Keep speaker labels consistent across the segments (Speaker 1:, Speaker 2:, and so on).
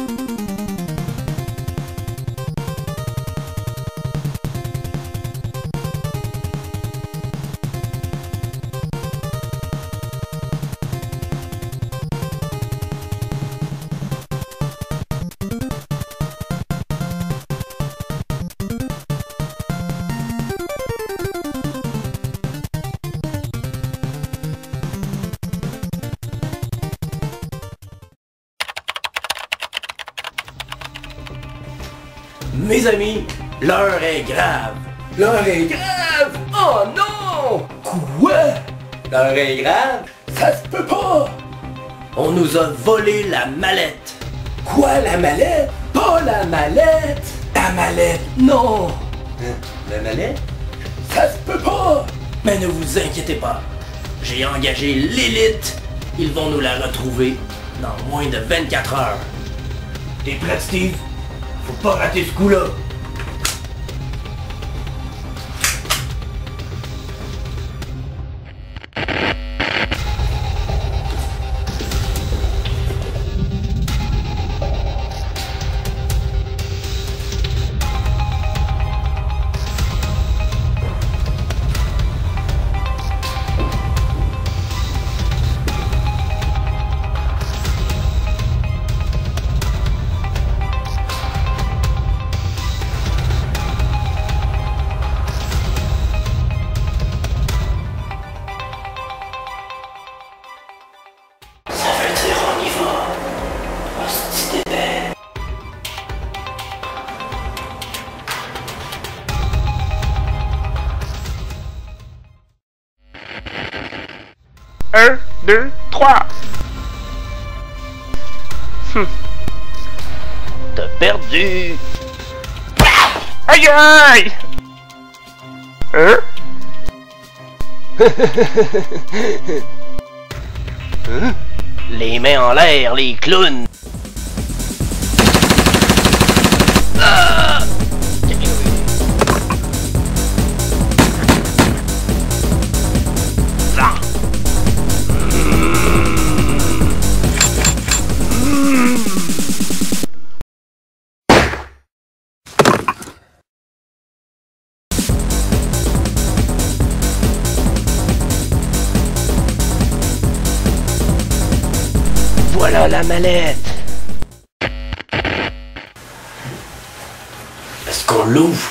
Speaker 1: Mes amis, l'heure est grave. L'heure est grave? Oh non! Quoi? L'heure est grave? Ça se peut pas! On nous a volé la mallette. Quoi, la mallette? Pas la mallette! La mallette, non! La mallette? Ça se peut pas! Mais ne vous inquiétez pas. J'ai engagé l'élite. Ils vont nous la retrouver dans moins de 24 heures. T'es prêt, Steve? Faut pas rater ce coup-là.
Speaker 2: Un, deux, trois.
Speaker 3: T'as perdu.
Speaker 2: Aïe aïe. Hein?
Speaker 3: Les mains en l'air, les clowns. Ah! Voilà la mallette.
Speaker 1: Est-ce qu'on l'ouvre?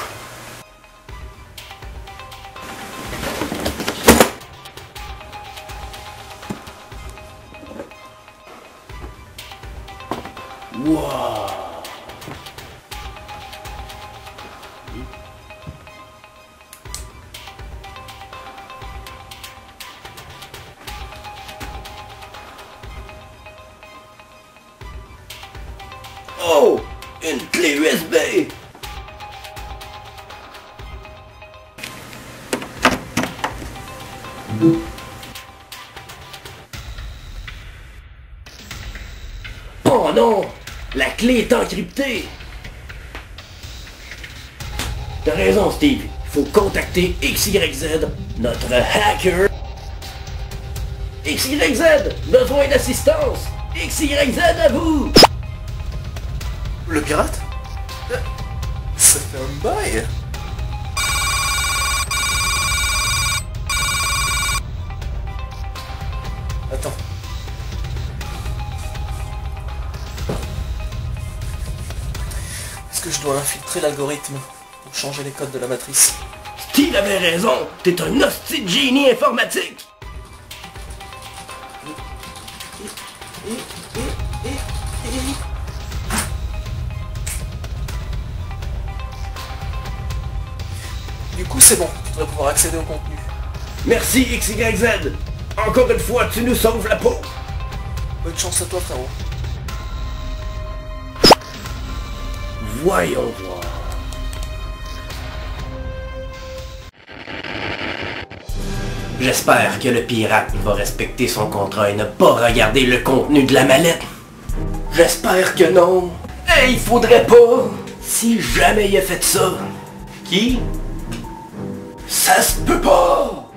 Speaker 1: Wow. Oh! Une clé USB! Oh non! La clé est encryptée! T'as raison, Steve. Faut contacter XYZ, notre hacker. XYZ! Besoin d'assistance! XYZ à vous!
Speaker 4: Le pirate? Ça fait un bail. Attends. Est-ce que je dois infiltrer l'algorithme pour changer les codes de la matrice?
Speaker 1: Steve avait raison! T'es un hostie de génie informatique!
Speaker 4: Du coup, c'est bon. Tu devrais pouvoir accéder au contenu.
Speaker 1: Merci XYZ! Encore une fois, tu nous sauves la peau!
Speaker 4: Bonne chance à toi, frérot.
Speaker 1: Voyons voir. J'espère que le pirate va respecter son contrat et ne pas regarder le contenu de la mallette. J'espère que non. Et il faudrait pas. Si jamais il a fait ça. Qui? Ça se peut pas.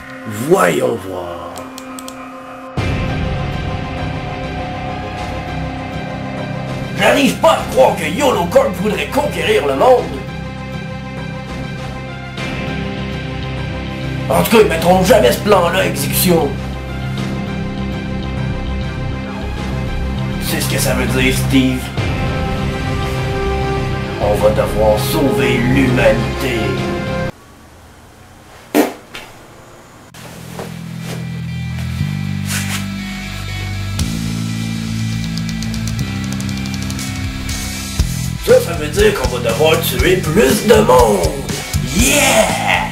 Speaker 1: Voyons voir. J'arrive pas à croire que YOLO Corp voudrait conquérir le monde. En tout cas, ils mettront jamais ce plan-là à exécution. C'est ce que ça veut dire, Steve. On va devoir sauver l'humanité. Ça veut dire qu'on va devoir tuer plus de monde. Yeah!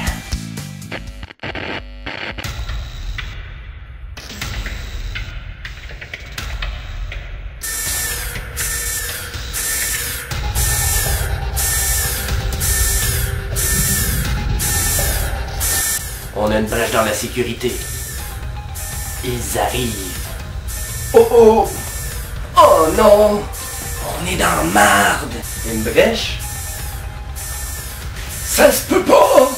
Speaker 1: On a une brèche dans la sécurité. Ils arrivent. Oh oh! Oh non! On est dans marde! Une brèche? Ça se peut pas!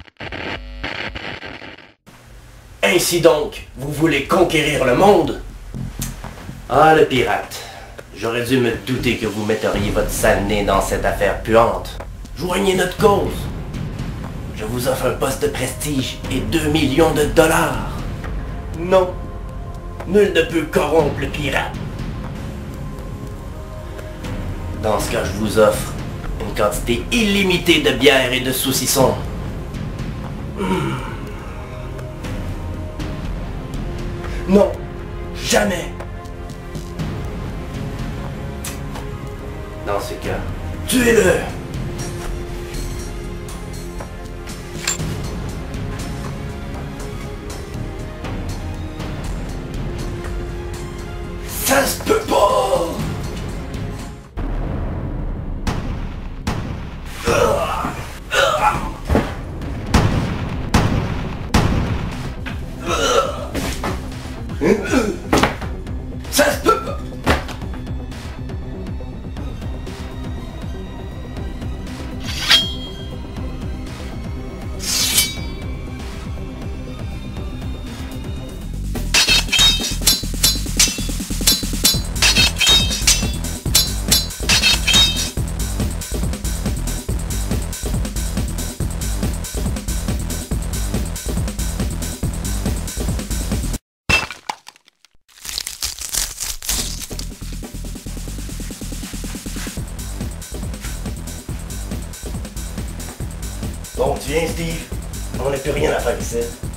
Speaker 1: Ainsi donc, vous voulez conquérir le monde? Ah, le pirate. J'aurais dû me douter que vous metteriez votre sale nez dans cette affaire puante. Joignez notre cause. Je vous offre un poste de prestige et 2 millions de dollars. Non. Nul ne peut corrompre le pirate. Dans ce cas, je vous offre une quantité illimitée de bière et de saucissons. Non, jamais. Dans ce cas, tuez-le. Ça se peut pas. Ça se peut pas. Bon, tu viens, Steve. On n'a plus rien à faire ici.